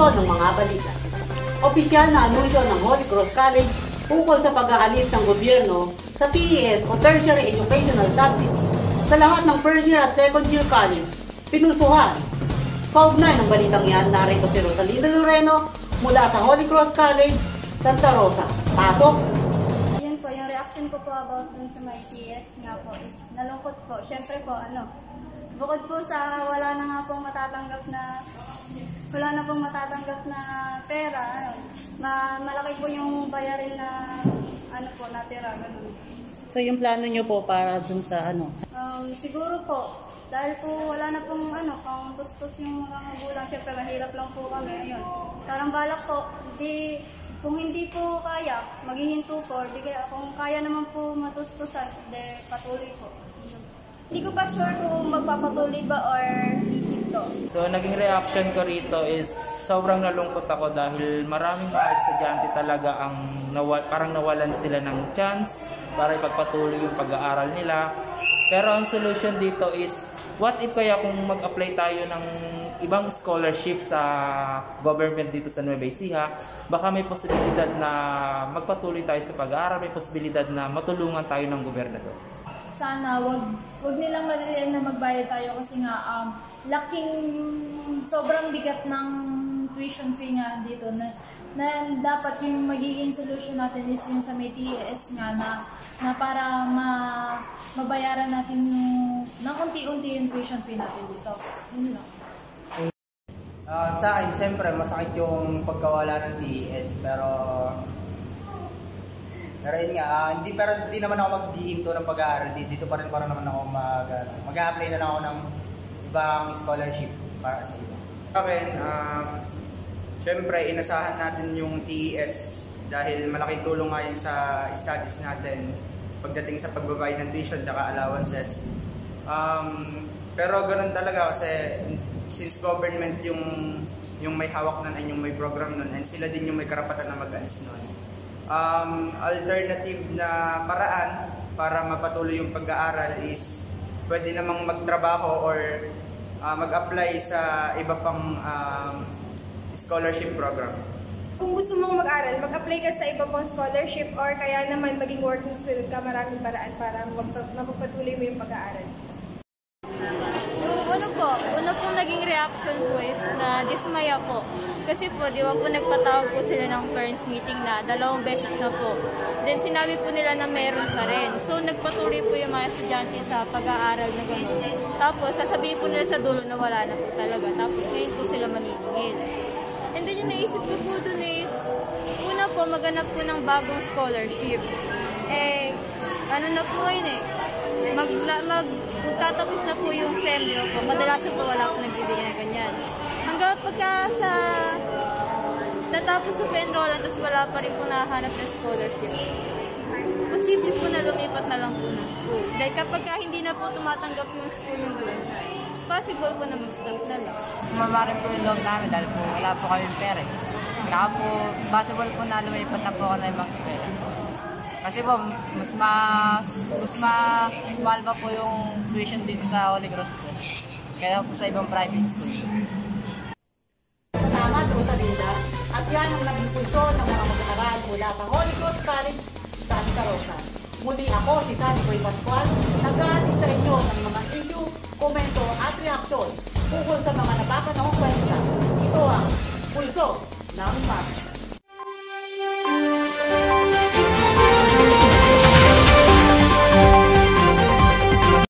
Impulso ng mga balita. Opisyal na anunsyo ng Holy Cross College ukol sa pag-aalis ng gobyerno sa TES o Tertiary Educational Subsidy sa lahat ng first year at second year college, pinusuhan. Kaugnay ng balitang yan, narito si Rosalinda Loreno mula sa Holy Cross College, Santa Rosa. Pasok! Yun po, yung reaction ko po about dun sa my TES nga po is nalungkot po. Siyempre po, bukod po sa wala na pong matatanggap na pera, malaki po yung bayarin na natira. So yung plano nyo po para dun sa Siguro po, dahil po wala na pong pang tustos yung mga magulang, syempre mahirap lang po kami. Ayun. Parang balak po, kung hindi po kaya, maghihinto po, kung kaya naman po matustusan, patuloy po. Hindi ko pa sure kung magpapatuloy ba or hihinto. So naging reaction ko rito is sobrang nalungkot ako dahil maraming mga estudyante talaga ang parang nawalan sila ng chance para ipagpatuloy yung pag-aaral nila. Pero ang solution dito is, what if kaya kung mag-apply tayo ng ibang scholarship sa government dito sa Nueva Ecija, baka may posibilidad na magpatuloy tayo sa pag-aaral, may posibilidad na matulungan tayo ng gobernador. Sana wag nilang madalian na magbayad tayo kasi nga sobrang bigat ng tuition fee nga dito na dapat yung magiging solution natin is yung sa may TES nga na para mabayaran natin ng unti-unti yung tuition fee natin dito. Yun lang. Sa akin, siyempre, masakit yung pagkawala ng TES, pero yun nga, hindi naman ako maghihinto ng pag-aaral. Dito pa rin para naman ako mag-a-apply na lang ako ng ibang scholarship para sa iba. Sa akin, siyempre, inasahan natin yung TES dahil malaking tulong nga yun sa studies natin pagdating sa pagbabayad ng tuition at allowances. Pero ganun talaga kasi since government yung may hawak nun and yung may program nun and sila din yung may karapatan na mag-alis nun. Alternative na paraan para mapatuloy yung pag-aaral is pwede namang magtrabaho or mag-apply sa iba pang scholarship program. Kung gusto mong mag-aral, mag-apply ka sa iba pang scholarship or kaya naman maging working student ka, maraming paraan para mapagpatuloy mo yung pag-aaral. Una pong naging reaction ko is na dismaya po. Kasi po, di ba po nagpatawag po sila ng parents meeting na 2 beses na po. Then sinabi po nila na meron pa rin. So nagpatuloy po yung mga estudyante sa pag-aaral na gano'n. Tapos sasabihin po nila sa dulo na wala na po talaga. Tapos ngayon po sila maniningil. And then yung naisip ko po dun is, una po maganap po ng bagong scholarship. Na po ngayon magtatapos na po yung SEM, di ba po? Madalas po wala po nagbibigay na ganyan. Hanggang pagka natapos po enrollan, tapos wala pa rin po nahanap ng scholarship. Posible po na lumipat na lang po ng school. Dahil kapag hindi na po tumatanggap yung school yung doon, possible po na mag-stop na lang. Sumama rin po yung loob namin dahil po wala po kami pera. Kaya po, possible po na lumipat na po ako na ibang school. Kasi po, mas mahal pa po yung tuition dito sa Holy Cross po. Kaya po sa ibang private school. Salamat, Rosalinda. At yan ang naging pulso ng mga mag-aaral mula sa Holy Cross College, Santa Rosa. Muli ako, si Sunny Boy Pascual, nag-aatin sa inyo ng mga issue, komento at reaksyon ukol sa mga napapanahong kwenta. Ito ang Pulso ng Mas.